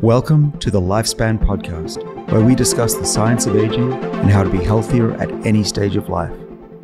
Welcome to the Lifespan Podcast, where we discuss the science of aging and how to be healthier at any stage of life.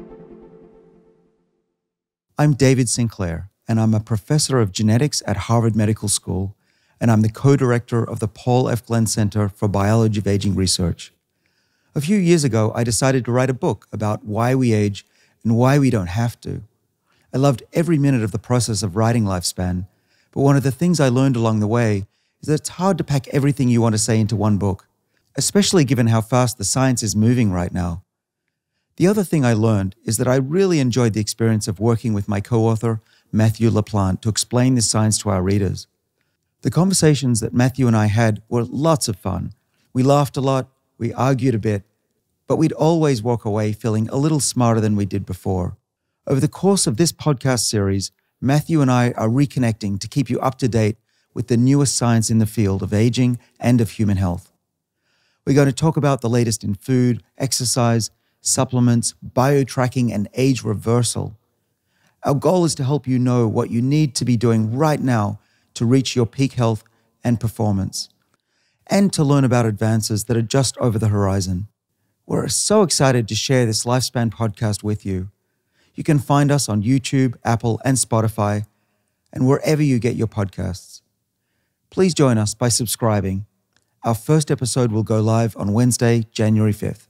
I'm David Sinclair, and I'm a professor of genetics at Harvard Medical School, and I'm the co-director of the Paul F. Glenn Center for Biology of Aging Research. A few years ago, I decided to write a book about why we age and why we don't have to. I loved every minute of the process of writing Lifespan, but one of the things I learned along the way is that it's hard to pack everything you want to say into one book, especially given how fast the science is moving right now. The other thing I learned is that I really enjoyed the experience of working with my co-author, Matthew LaPlante, to explain this science to our readers. The conversations that Matthew and I had were lots of fun. We laughed a lot, we argued a bit, but we'd always walk away feeling a little smarter than we did before. Over the course of this podcast series, Matthew and I are reconnecting to keep you up to date with the newest science in the field of aging and of human health. We're going to talk about the latest in food, exercise, supplements, biotracking, and age reversal. Our goal is to help you know what you need to be doing right now to reach your peak health and performance, and to learn about advances that are just over the horizon. We're so excited to share this Lifespan podcast with you. You can find us on YouTube, Apple, and Spotify, and wherever you get your podcasts. Please join us by subscribing. Our first episode will go live on Wednesday, January 5th.